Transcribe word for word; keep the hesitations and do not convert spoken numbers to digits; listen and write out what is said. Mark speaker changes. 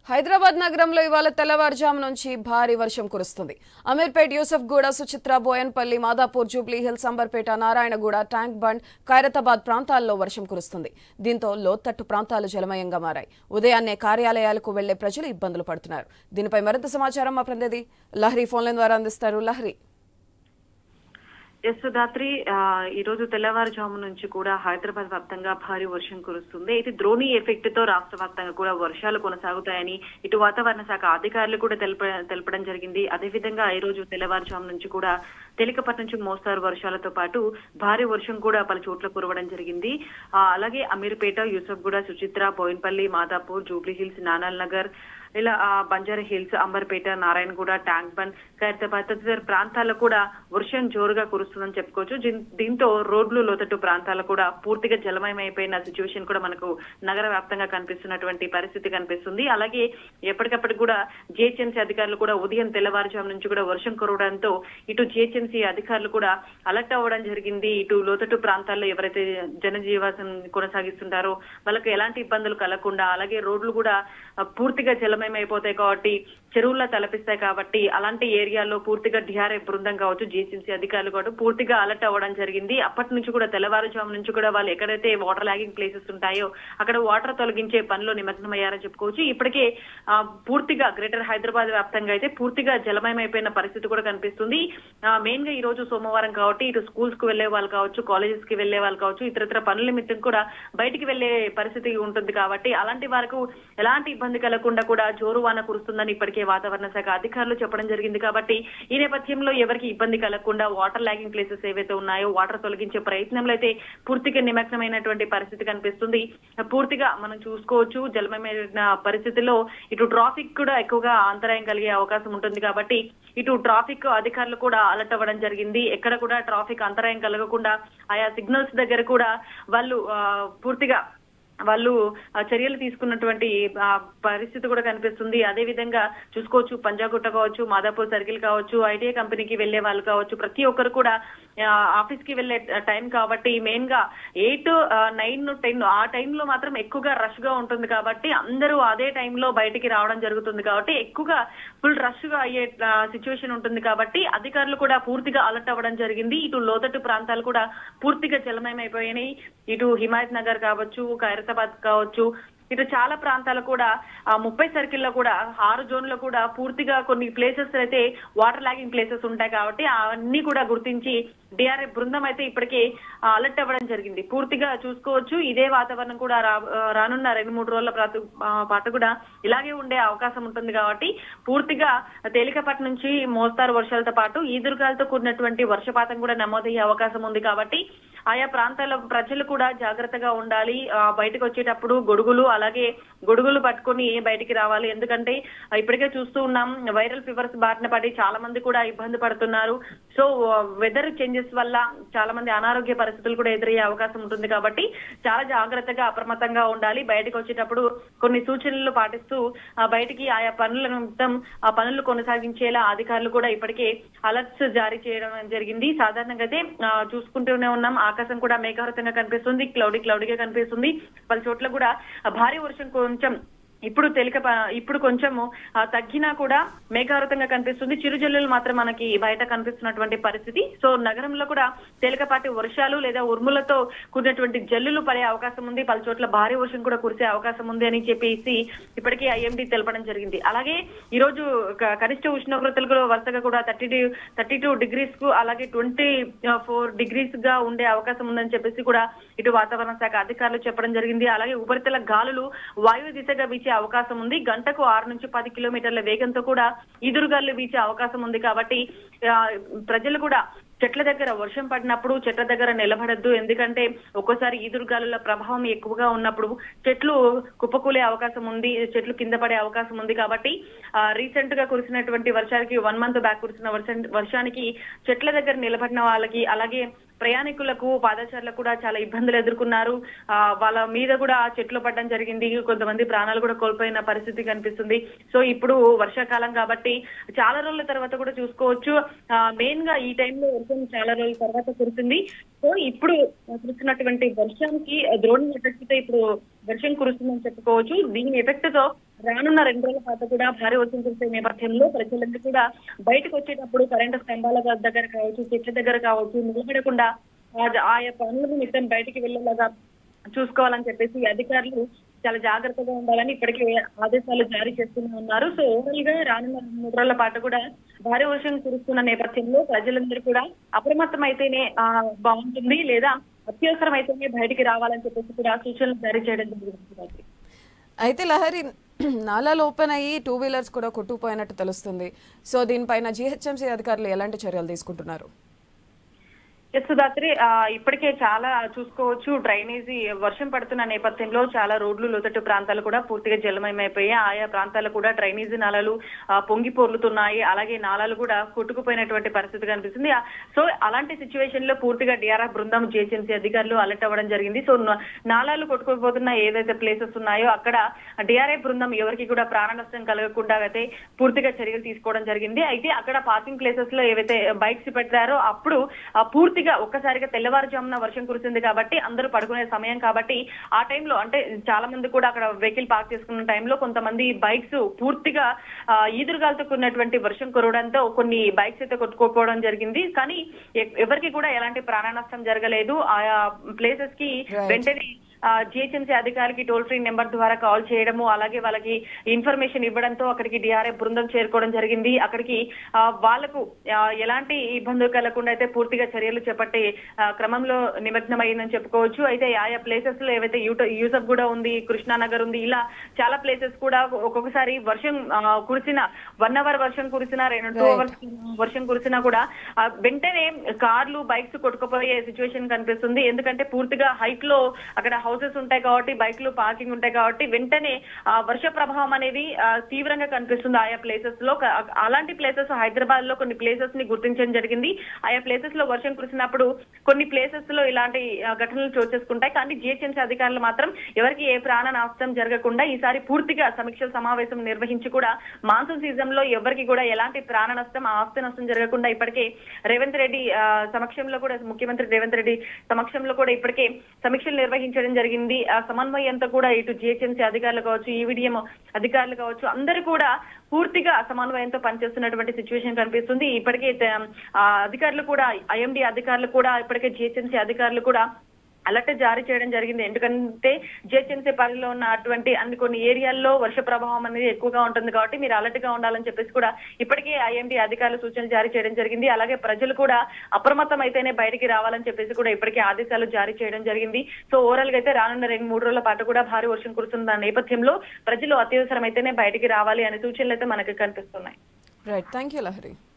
Speaker 1: హైదరాబాద్ నగరంలో ఇవాళ తెల్లవారుజాము నుంచి భారీ వర్షం కురుస్తుంది. అమీర్పేట్, యూసఫ్గూడ, సుచిత్ర, బోయన్పల్లి, మాదాపూర్, జూబ్లీ హిల్స్, అంబర్పేట, నారాయణగూడ, ట్యాంక్ బండ్, ఖైరతాబాద్ ప్రాంతాల్లో వర్షం కురుస్తుంది. దీంతో లోతట్టు ప్రాంతాలు జలమయంగా మారాయి. ఉదయాన్నే కార్యాలయాలకు వెళ్లే ప్రజలు ఇబ్బందులు పడుతున్నారు. దీనిపై మరింత సమాచారం మా ప్రతినిధి లహరి ఫోన్లైన్ ద్వారా అందిస్తారు. లహరి.
Speaker 2: ఎస్ దాత్రి ఈ రోజు తెల్లవారుజాము నుంచి కూడా హైదరాబాద్ వ్యాప్తంగా భారీ వర్షం కురుస్తుంది. అయితే ద్రోణి ఎఫెక్ట్ తో రాష్ట్ర వ్యాప్తంగా కూడా వర్షాలు కొనసాగుతాయని ఇటు వాతావరణ శాఖ అధికారులు కూడా తెలప తెలపడం జరిగింది. అదేవిధంగా ఈ రోజు తెల్లవారుజాము నుంచి కూడా తేలికపాటి నుంచి మోస్తారు వర్షాలతో పాటు భారీ వర్షం కూడా పలు చోట్ల కురవడం జరిగింది. అలాగే అమీర్పేట, యూసఫ్గూడ, సుచిత్ర, బోయిన్పల్లి, మాదాపూర్, జూబ్లీ హిల్స్, నానాల్ నగర్, ఇలా బంజారా హిల్స్, అంబర్పేట, నారాయణగూడ, ట్యాంక్ బండ్, ఖైరతాబాద్ తదితర ప్రాంతాల్లో కూడా వర్షం జోరుగా కురుస్తుందని చెప్పుకోవచ్చు. దీంతో రోడ్లు, లోతట్టు ప్రాంతాలు కూడా పూర్తిగా జలమయమైపోయిన సిచ్యువేషన్ కూడా మనకు నగర వ్యాప్తంగా కనిపిస్తున్నటువంటి పరిస్థితి కనిపిస్తుంది. అలాగే ఎప్పటికప్పుడు కూడా జిహెచ్ఎంసీ అధికారులు కూడా ఉదయం తెల్లవారుజాము నుంచి కూడా వర్షం కురవడంతో ఇటు జిహెచ్ఎంసీ అధికారులు కూడా అలర్ట్ అవ్వడం జరిగింది. ఇటు లోతట్టు ప్రాంతాల్లో ఎవరైతే జనజీవాసం కొనసాగిస్తుంటారో వాళ్ళకి ఎలాంటి ఇబ్బందులు కలగకుండా, అలాగే రోడ్లు కూడా పూర్తిగా జల అయిపోతాయి కాబట్టి, చెరువుల్లో తలపిస్తాయి కాబట్టి అలాంటి ఏరియాలో పూర్తిగా డిఆర్ఎఫ్ బృందం కావచ్చు, జిహెచ్ఎంసీ అధికారులు కావచ్చు పూర్తిగా అలర్ట్ అవ్వడం జరిగింది. అప్పటి నుంచి కూడా తెల్లవారుజాము నుంచి కూడా వాళ్ళు ఎక్కడైతే వాటర్ లాగింగ్ ప్లేసెస్ ఉంటాయో అక్కడ వాటర్ తొలగించే పనిలో నిమగ్నమయ్యారని చెప్పుకోవచ్చు. ఇప్పటికే పూర్తిగా గ్రేటర్ హైదరాబాద్ వ్యాప్తంగా అయితే పూర్తిగా జలమయమైపోయిన పరిస్థితి కూడా కనిపిస్తుంది. మెయిన్ గా ఈ రోజు సోమవారం కాబట్టి ఇటు స్కూల్స్ కు వెళ్లే వాళ్ళు కావచ్చు, కాలేజెస్ కి వెళ్లే వాళ్ళు కావచ్చు, ఇతరత్ర పనుల నిమిత్తం కూడా బయటికి వెళ్లే పరిస్థితి ఉంటుంది కాబట్టి అలాంటి వారికి ఎలాంటి ఇబ్బంది కలగకుండా కూడా జోరు వాన కురుస్తుందని ఇప్పటికే వాతావరణ శాఖ అధికారులు చెప్పడం జరిగింది. కాబట్టి ఈ నేపథ్యంలో ఎవరికి ఇబ్బంది కలగకుండా వాటర్ లాగింగ్ ప్లేసెస్ ఏవైతే ఉన్నాయో వాటర్ తొలగించే ప్రయత్నంలో అయితే పూర్తిగా నిమగ్నమైనటువంటి పరిస్థితి కనిపిస్తుంది. పూర్తిగా మనం చూసుకోవచ్చు జలమయమైన పరిస్థితిలో ఇటు ట్రాఫిక్ కూడా ఎక్కువగా అంతరాయం కలిగే అవకాశం ఉంటుంది. కాబట్టి ఇటు ట్రాఫిక్ అధికారులు కూడా అలర్ట్ అవ్వడం జరిగింది. ఎక్కడ కూడా ట్రాఫిక్ అంతరాయం కలగకుండా ఆయా సిగ్నల్స్ దగ్గర కూడా వాళ్ళు పూర్తిగా వాళ్ళు చర్యలు తీసుకున్నటువంటి పరిస్థితి కూడా కనిపిస్తుంది. అదే విధంగా చూసుకోవచ్చు పంజాగుట్ట కావచ్చు, మాదాపూర్ సర్కిల్ కావచ్చు, ఐటీఐ కంపెనీకి వెళ్లే వాళ్ళు కావచ్చు, ప్రతి ఒక్కరు కూడా ఆఫీస్ కి వెళ్లే టైం కాబట్టి మెయిన్ గా ఎయిట్ నైన్ టెన్ ఆ టైంలో మాత్రం ఎక్కువగా రష్ గా ఉంటుంది. కాబట్టి అందరూ అదే టైంలో బయటికి రావడం జరుగుతుంది. కాబట్టి ఎక్కువగా ఫుల్ రష్ గా అయ్యే సిచ్యువేషన్ ఉంటుంది. కాబట్టి అధికారులు కూడా పూర్తిగా అలర్ట్ అవ్వడం జరిగింది. ఇటు లోతట్టు ప్రాంతాలు కూడా పూర్తిగా జలమయమైపోయినాయి. ఇటు హిమాయత్ నగర్ కావచ్చు, ఖైరతాబాద్ కావచ్చు, ఇటు చాలా ప్రాంతాలు కూడా ముప్పై సర్కిల్లో కూడా ఆరు జోన్లో కూడా పూర్తిగా కొన్ని ప్లేసెస్ అయితే వాటర్ లాగింగ్ ప్లేసెస్ ఉంటాయి. కాబట్టి అవన్నీ కూడా గుర్తించి డిఆర్ఎఫ్ బృందం అయితే ఇప్పటికే అలర్ట్ అవ్వడం జరిగింది. పూర్తిగా చూసుకోవచ్చు ఇదే వాతావరణం కూడా రానున్న రెండు మూడు రోజుల పాటు కూడా ఇలాగే ఉండే అవకాశం ఉంటుంది. కాబట్టి పూర్తిగా తేలికపాటి నుంచి మోస్తారు వర్షాలతో పాటు ఈదురుగాలతో కూడినటువంటి వర్షపాతం కూడా నమోదయ్యే అవకాశం ఉంది. కాబట్టి ఆయా ప్రాంతాల ప్రజలు కూడా జాగ్రత్తగా ఉండాలి. బయటకు వచ్చేటప్పుడు గొడుగులు అలాగే గొడుగులు పట్టుకొని బయటికి రావాలి. ఎందుకంటే ఇప్పటికే చూస్తూ ఉన్నాం వైరల్ ఫీవర్స్ బారిన పడి చాలా మంది కూడా ఇబ్బంది పడుతున్నారు. సో వెదర్ చేంజెస్ వల్ల చాలా మంది అనారోగ్య పరిస్థితులు కూడా ఎదురయ్యే అవకాశం ఉంటుంది. కాబట్టి చాలా జాగ్రత్తగా అప్రమత్తంగా ఉండాలి. బయటకు వచ్చేటప్పుడు కొన్ని సూచనలు పాటిస్తూ బయటికి ఆయా పనుల నిమిత్తం ఆ పనులు కొనసాగించేలా అధికారులు కూడా ఇప్పటికే అలర్ట్స్ జారీ చేయడం జరిగింది. సాధారణంగా అయితే చూసుకుంటూనే ఉన్నాం ఆకాశం కూడా మేఘావృతంగా కనిపిస్తుంది, క్లౌడీ క్లౌడీగా కనిపిస్తుంది. పలు చోట్ల కూడా భారీ వర్షం కొంచెం ఇప్పుడు తేలిక ఇప్పుడు కొంచెము తగ్గినా కూడా మేఘావృతంగా కనిపిస్తుంది. చిరుజల్లులు మాత్రం మనకి బయట కనిపిస్తున్నటువంటి పరిస్థితి. సో నగరంలో కూడా తేలికపాటి వర్షాలు లేదా ఉరుములతో కూడినటువంటి జల్లులు పడే అవకాశం ఉంది. పలు చోట్ల భారీ వర్షం కూడా కురిసే అవకాశం ఉంది అని చెప్పేసి ఇప్పటికే ఐఎండీ తెలపడం జరిగింది. అలాగే ఈ రోజు కనిష్ట ఉష్ణోగ్రతలు కూడా వరుసగా కూడా థర్టీ థర్టీ టూ డిగ్రీస్ కు అలాగే ట్వంటీ ఫోర్ డిగ్రీస్ గా ఉండే అవకాశం ఉందని చెప్పేసి కూడా ఇటు వాతావరణ శాఖ అధికారులు చెప్పడం జరిగింది. అలాగే ఉపరితల గాలులు వాయు దిశగా వీచే అవకాశం ఉంది. గంటకు ఆరు నుంచి పది కిలోమీటర్ల వేగంతో కూడా ఈదురుగాలు వీచే అవకాశం ఉంది. కాబట్టి ప్రజలు కూడా చెట్ల దగ్గర వర్షం పడినప్పుడు చెట్ల దగ్గర నిలబడద్దు. ఎందుకంటే ఒక్కోసారి ఈదురుగాలుల ప్రభావం ఎక్కువగా ఉన్నప్పుడు చెట్లు కుప్పకూలే అవకాశం ఉంది, చెట్లు కింద పడే అవకాశం ఉంది. కాబట్టి రీసెంట్ గా కురిసినటువంటి వర్షానికి వన్ మంత్ బ్యాక్ కురిసిన వర్షానికి చెట్ల దగ్గర నిలబడిన వాళ్ళకి అలాగే ప్రయాణికులకు పాదచారులకు కూడా చాలా ఇబ్బందులు ఎదుర్కొన్నారు. వాళ్ళ మీద కూడా చెట్లు పడడం జరిగింది. కొంతమంది ప్రాణాలు కూడా కోల్పోయిన పరిస్థితి కనిపిస్తుంది. సో ఇప్పుడు వర్షాకాలం కాబట్టి చాలా రోజుల తర్వాత కూడా చూసుకోవచ్చు మెయిన్ గా ఈ టైంలో వర్షం చాలా రోజుల తర్వాత కురుతుంది. సో ఇప్పుడు కురుస్తున్నటువంటి వర్షానికి ద్రోణి ఎఫెక్ట్ ఇప్పుడు వర్షం కురుస్తుందని చెప్పుకోవచ్చు. దీని ఎఫెక్ట్ తో రానున్న రెండు రోజుల పాటు కూడా భారీ వర్షం కురిసే నేపథ్యంలో ప్రజలందరూ కూడా బయటకు వచ్చేటప్పుడు కరెంటు స్తంభాల దగ్గర కావచ్చు, చెట్ల దగ్గర కావచ్చు నిలబడకుండా ఆయా పనుల నిమిత్తం బయటికి వెళ్ళేలాగా చూసుకోవాలని చెప్పేసి అధికారులు చాలా జాగ్రత్తగా ఉండాలని ఇప్పటికే ఆదేశాలు జారీ చేస్తూనే ఉన్నారు. సో ఓవరాల్ గా రానున్న మూడు రోజుల పాటు కూడా భారీ వర్షం కురుస్తున్న నేపథ్యంలో ప్రజలందరూ కూడా అప్రమత్తం అయితేనే ఆ బాగుంటుంది, లేదా అత్యవసరం అయితేనే బయటికి రావాలని చెప్పేసి కూడా సూచనలు జారీ చేయడం జరిగింది.
Speaker 1: అయితే లహరి, నాలాలు ఓపెన్ అయ్యి టూ వీలర్స్ కూడా కొట్టుకుపోయినట్టు తెలుస్తుంది. సో దీనిపైన జీహెచ్ఎంసీ అధికారులు ఎలాంటి చర్యలు తీసుకుంటున్నారు?
Speaker 2: ఎస్ సుధాత్రి, ఇప్పటికే చాలా చూసుకోవచ్చు. డ్రైనేజీ వర్షం పడుతున్న నేపథ్యంలో చాలా రోడ్లు లోతట్టు ప్రాంతాలు కూడా పూర్తిగా జలమయమైపోయాయి. ఆయా ప్రాంతాలు కూడా డ్రైనేజీ నాళాలు పొంగి పొర్లుతున్నాయి. అలాగే నాళాలు కూడా కొట్టుకుపోయినటువంటి పరిస్థితి కనిపిస్తుంది. సో అలాంటి సిచ్యువేషన్ లో పూర్తిగా డిఆర్ఎఫ్ బృందం, జిహెచ్ఎంసీ అధికారులు అలర్ట్ అవ్వడం జరిగింది. సో నాళాలు కొట్టుకుపోతున్న ఏదైతే ప్లేసెస్ ఉన్నాయో అక్కడ డిఆర్ఎఫ్ బృందం ఎవరికి కూడా ప్రాణ నష్టం కలగకుండా అయితే పూర్తిగా చర్యలు తీసుకోవడం జరిగింది. అయితే అక్కడ పార్కింగ్ ప్లేసెస్ లో ఏవైతే బైక్స్ పెట్టారో అప్పుడు పూర్తి ఒక్కసారిగా తెల్లవారుజామున వర్షం కురిసింది కాబట్టి అందరూ పడుకునే సమయం కాబట్టి ఆ టైంలో అంటే చాలా మంది కూడా అక్కడ వెహికల్ పార్క్ చేసుకున్న టైంలో కొంతమంది బైక్స్ పూర్తిగా ఈదురుగాలతో కూడినటువంటి వర్షం కురవడంతో కొన్ని బైక్స్ అయితే కొట్టుకోపోవడం జరిగింది. కానీ ఎవరికి కూడా ఎలాంటి ప్రాణ నష్టం జరగలేదు. ఆయా ప్లేసెస్ కి వెంటనే జిహెచ్ఎంసీ అధికారికి టోల్ ఫ్రీ నెంబర్ ద్వారా కాల్ చేయడము, అలాగే వాళ్ళకి ఇన్ఫర్మేషన్ ఇవ్వడంతో అక్కడికి డిఆర్ఎఫ్ బృందం చేరుకోవడం జరిగింది. అక్కడికి వాళ్లకు ఎలాంటి ఇబ్బందులు కలగకుండా అయితే పూర్తిగా చర్యలు చేపట్టే క్రమంలో నిమగ్నమైందని చెప్పుకోవచ్చు. అయితే ఆయా ప్లేసెస్ లో ఏవైతే యూసఫ్ కూడా ఉంది, కృష్ణానగర్ ఉంది, ఇలా చాలా ప్లేసెస్ కూడా ఒక్కొక్కసారి వర్షం కురిసిన వన్ అవర్ వర్షం కురిసిన రెండు టూ అవర్స్ వర్షం కురిసినా కూడా వెంటనే కార్లు, బైక్స్ కొట్టుకుపోయే సిచ్యువేషన్ కనిపిస్తుంది. ఎందుకంటే పూర్తిగా హైట్ లో అక్కడ హౌసెస్ ఉంటాయి కాబట్టి, బైక్లు పార్కింగ్ ఉంటాయి కాబట్టి వెంటనే ఆ వర్ష ప్రభావం అనేది తీవ్రంగా కనిపిస్తుంది ఆయా ప్లేసెస్ లో. అలాంటి ప్లేసెస్ హైదరాబాద్ లో కొన్ని ప్లేసెస్ ని గుర్తించడం జరిగింది. ఆయా ప్లేసెస్ లో వర్షం కురిసినప్పుడు కొన్ని ప్లేసెస్ లో ఇలాంటి ఘటనలు చోటు చేసుకుంటాయి. కానీ జిహెచ్ఎంసీ అధికారులు మాత్రం ఎవరికి ఏ ప్రాణ నష్టం జరగకుండా ఈసారి పూర్తిగా సమీక్ష సమావేశం నిర్వహించి కూడా మాన్సూన్ సీజన్ లో ఎవరికి కూడా ఎలాంటి ప్రాణ నష్టం, ఆస్తి నష్టం జరగకుండా ఇప్పటికే రేవంత్ రెడ్డి సమక్షంలో కూడా, ముఖ్యమంత్రి రేవంత్ రెడ్డి సమక్షంలో కూడా ఇప్పటికే సమీక్షలు నిర్వహించడం జరిగింది. ఆ సమన్వయంతో కూడా ఇటు జిహెచ్ఎంసీ అధికారులు కావచ్చు, ఈవీడీఎం అధికారులు కావచ్చు, అందరూ కూడా పూర్తిగా సమన్వయంతో పనిచేస్తున్నటువంటి సిచ్యువేషన్ కనిపిస్తుంది. ఇప్పటికే అధికారులు కూడా, ఐఎండీ అధికారులు కూడా, ఇప్పటికే జిహెచ్ఎంసీ అధికారులు కూడా అలర్ట్ జారీ చేయడం జరిగింది. ఎందుకంటే జిహెచ్ఎంసీ పరిధిలో ఉన్నటువంటి అన్ని కొన్ని ఏరియాల్లో వర్ష ప్రభావం అనేది ఎక్కువగా ఉంటుంది కాబట్టి మీరు అలర్ట్ గా ఉండాలని చెప్పేసి కూడా ఇప్పటికే ఐఎండీ అధికారులు సూచనలు జారీ చేయడం జరిగింది. అలాగే ప్రజలు కూడా అప్రమత్తం అయితేనే బయటికి రావాలని చెప్పేసి కూడా ఇప్పటికే ఆదేశాలు జారీ చేయడం జరిగింది. సో ఓవరాల్ గా అయితే రానున్న రెండు మూడు రోజుల పాటు కూడా భారీ వర్షం కురుస్తున్న నేపథ్యంలో ప్రజలు అత్యవసరం అయితేనే బయటికి రావాలి అనే సూచనలు అయితే మనకు కనిపిస్తున్నాయి.
Speaker 1: Right, thank you Lahari.